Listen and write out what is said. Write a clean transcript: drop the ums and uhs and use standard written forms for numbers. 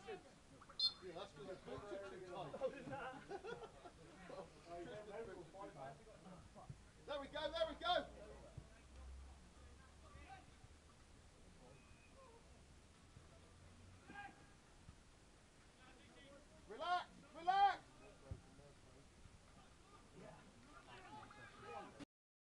Yeah, that's because I put it too tight.